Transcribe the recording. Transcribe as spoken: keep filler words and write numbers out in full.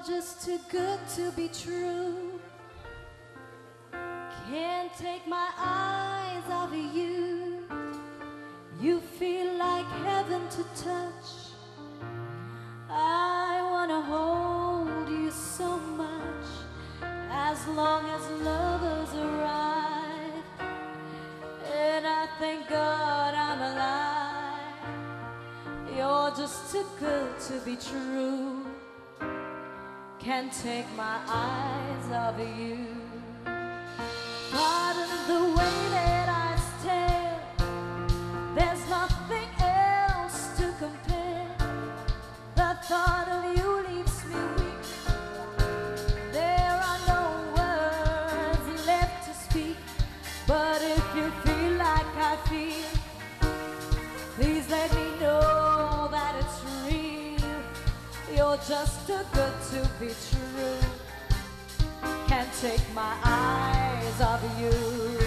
just too good to be true. Can't take my eyes off of you. You feel like heaven to touch. I wanna hold you so much. As long as lovers arrive, and I thank God I'm alive. You're just too good to be true. Can't take my eyes off of you. Pardon the way that I stare. There's nothing else to compare. The thought of you leaves me weak. There are no words left to speak. But if you feel like I feel, please let me know that it's real. You're just too good to be true. Can't take my eyes off you.